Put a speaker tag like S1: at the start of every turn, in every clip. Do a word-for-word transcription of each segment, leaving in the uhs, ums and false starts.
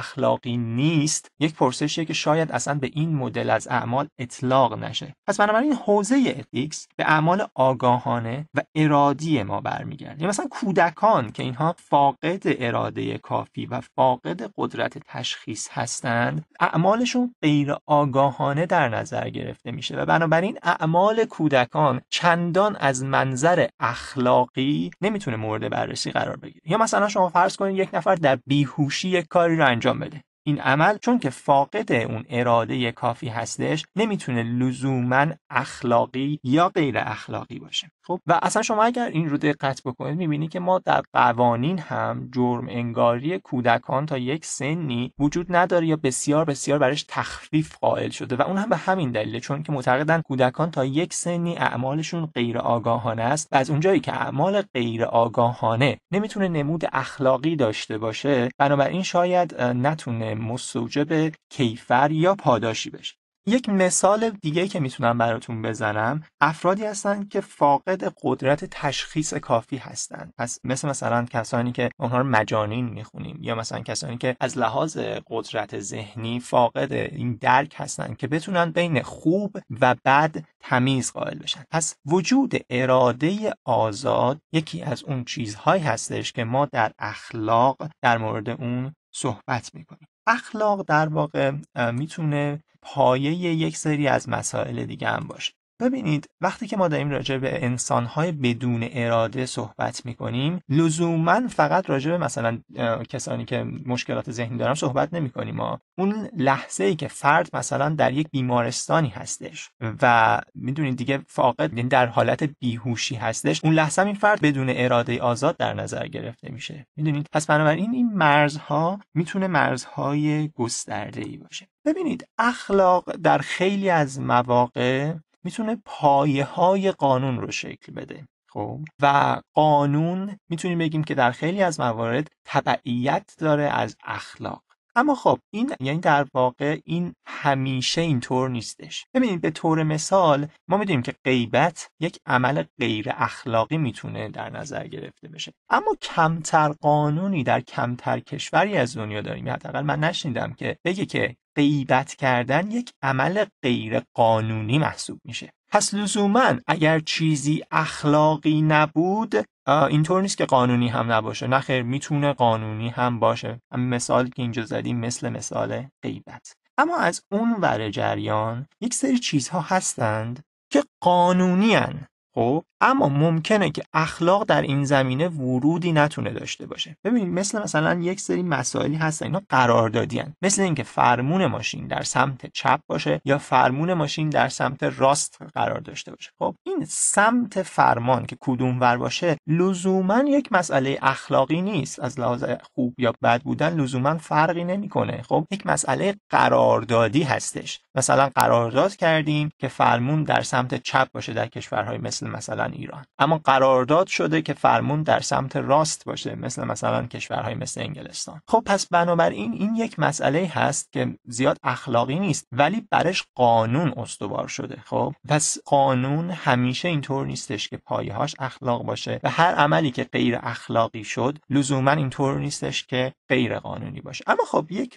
S1: اخلاقی نیست، یک پرسشیه که شاید اصلا به این مدل از اعمال اطلاق نشه. پس بنابراین حوزه اتیکس به اعمال آگاهانه و ارادی ما برمیگرده. یعنی مثلا کودکان که اینها فاقد اراده کافی و فاقد قدرت تشخیص هستند، اعمالشون غیر آگاهانه در نظر گرفته میشه و بنابراین اعمال کودکان چندان از منظر اخلاقی نمیتونه مورد بررسی قرار بگیره. یا مثلا شما فرض کنید یک نفر در بیهوشی یک کاری رو انجام بده. این عمل چون که فاقد اون اراده کافی هستش نمیتونه لزوماً اخلاقی یا غیر اخلاقی باشه. خب و اصلا شما اگر این رو دقت بکنید میبینید که ما در قوانین هم جرم انگاری کودکان تا یک سنی وجود نداره یا بسیار بسیار برش تخفیف قائل شده و اون هم به همین دلیله، چون که معتقدن کودکان تا یک سنی اعمالشون غیر آگاهانه است و از اونجایی که اعمال غیر آگاهانه نمیتونه نمود اخلاقی داشته باشه، بنابراین شاید نتونه مستوجب کیفر یا پاداشی بشه. یک مثال دیگه که میتونم براتون بزنم، افرادی هستن که فاقد قدرت تشخیص کافی هستن. پس مثل مثلا کسانی که اونها رو مجانین میخونیم، یا مثلا کسانی که از لحاظ قدرت ذهنی فاقد این درک هستن که بتونن بین خوب و بد تمیز قائل بشن. پس وجود اراده آزاد یکی از اون چیزهایی هستش که ما در اخلاق در مورد اون صحبت میکنیم. اخلاق در واقع میتونه پایه یک سری از مسائل دیگه هم باشه. ببینید وقتی که ما داریم راجع به انسان‌های بدون اراده صحبت می‌کنیم، لزوماً فقط راجع به مثلا کسانی که مشکلات ذهنی دارن صحبت نمی‌کنیم. ما اون لحظه‌ای که فرد مثلا در یک بیمارستانی هستش و میدونید دیگه فاقد، یعنی در حالت بیهوشی هستش، اون لحظه این فرد بدون اراده آزاد در نظر گرفته میشه. میدونید پس بنابراین این مرزها میتونه مرزهای گسترده‌ای باشه. ببینید اخلاق در خیلی از مواقع میتونه پایه های قانون رو شکل بده. خب و قانون میتونیم بگیم که در خیلی از موارد تبعیت داره از اخلاق. اما خب این یعنی در واقع این همیشه اینطور نیستش. ببینید به طور مثال ما میدونیم که غیبت یک عمل غیر اخلاقی میتونه در نظر گرفته بشه، اما کمتر قانونی در کمتر کشوری از دنیا داریم، حداقل من نشنیدم که بگه که غیبت کردن یک عمل غیر قانونی محسوب میشه. پس لزوماً اگر چیزی اخلاقی نبود اینطور نیست که قانونی هم نباشه. نه خیر، میتونه قانونی هم باشه. همین مثالی که اینجا زدیم مثل مثال غیبت. اما از اون ور جریان یک سری چیزها هستند که قانونی هستند، خب اما ممکنه که اخلاق در این زمینه ورودی نتونه داشته باشه. ببینید مثل مثلا یک سری مسائلی هستن اینا قراردادی هستند، مثل اینکه فرمون ماشین در سمت چپ باشه یا فرمون ماشین در سمت راست قرار داشته باشه. خب این سمت فرمان که کدوم ور باشه لزوما یک مسئله اخلاقی نیست. از لحاظ خوب یا بد بودن لزوما فرقی نمیکنه. خب یک مسئله قراردادی هستش. مثلا قرارداد کردیم که فرمون در سمت چپ باشه در کشورهای مثل مثلا ایران، اما قرارداد شده که فرمون در سمت راست باشه مثل مثلا کشورهای مثل انگلستان. خب پس بنابراین این یک مسئله هست که زیاد اخلاقی نیست ولی برش قانون استوار شده. خب پس قانون همیشه اینطور نیستش که پایه‌هاش اخلاق باشه و هر عملی که غیر اخلاقی شد لزوما اینطور نیستش که غیر قانونی باشه. اما خب یک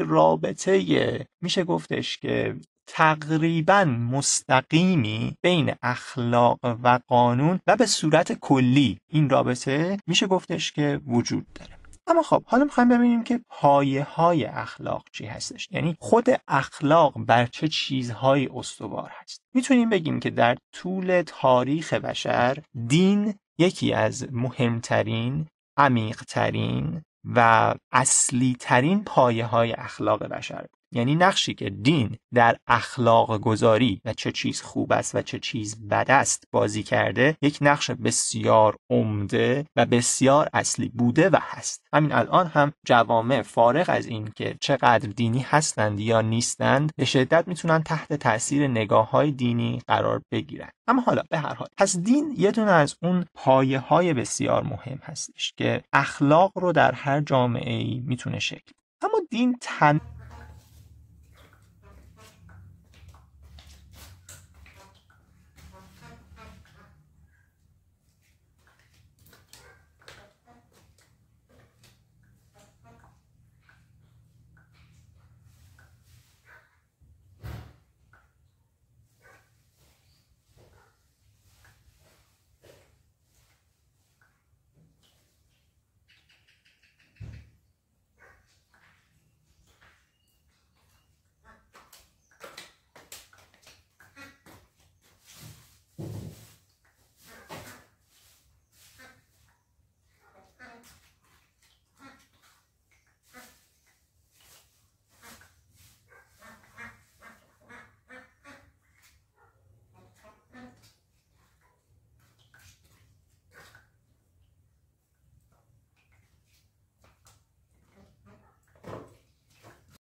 S1: رابطه میشه گفتش که تقریباً مستقیمی بین اخلاق و قانون و به صورت کلی این رابطه میشه گفتش که وجود داره. اما خب حالا میخوایم ببینیم که پایه های اخلاق چی هستش، یعنی خود اخلاق بر چه چیزهایی استوار هست. میتونیم بگیم که در طول تاریخ بشر دین یکی از مهمترین، عمیق‌ترین و اصلی ترین پایه های اخلاق بشر بود. یعنی نقشی که دین در اخلاق گذاری و چه چیز خوب است و چه چیز بد است بازی کرده، یک نقش بسیار عمده و بسیار اصلی بوده و هست. همین الان هم جوامع فارغ از این که چقدر دینی هستند یا نیستند به شدت میتونن تحت تاثیر نگاه‌های دینی قرار بگیرن. اما حالا به هر حال پس دین یه دونه از اون پایه‌های بسیار مهم هستش که اخلاق رو در هر جامعه‌ای میتونه شکل. اما دین تن